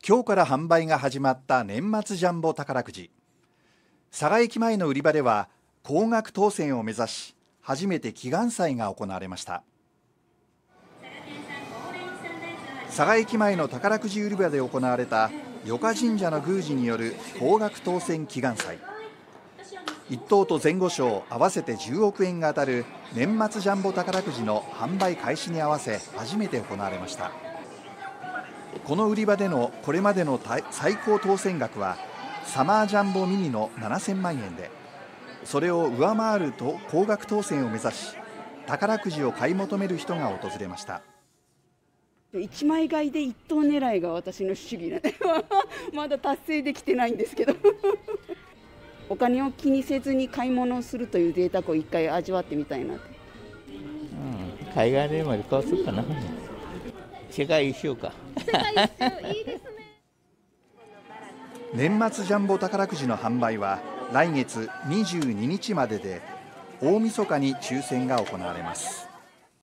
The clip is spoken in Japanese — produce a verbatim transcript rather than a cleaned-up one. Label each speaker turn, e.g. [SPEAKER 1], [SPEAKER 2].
[SPEAKER 1] 今日から販売が始まった年末ジャンボ宝くじ。佐賀駅前の売り場では高額当選を目指し、初めて祈願祭が行われました。佐賀駅前の宝くじ売り場で行われた余賀神社の宮司による高額当選祈願祭。いっ等と前後賞合わせてじゅうおくえんが当たる年末ジャンボ宝くじの販売開始に合わせ初めて行われました。この売り場でのこれまでの最高当選額はサマージャンボミニのななせんまんえんで、それを上回ると高額当選を目指し、宝くじを買い求める人が訪れました。
[SPEAKER 2] いちまい買いでいっ等狙いが私の主義なでまだ達成できてないんですけどお金を気にせずに買い物をするという贅沢を一回味わってみたいなって、
[SPEAKER 3] うん、海外でまで買うするかな。世界一周か
[SPEAKER 4] 世界一周いいですね。
[SPEAKER 1] 年末ジャンボ宝くじの販売は来月にじゅうににちまでで、大晦日に抽選が行われます。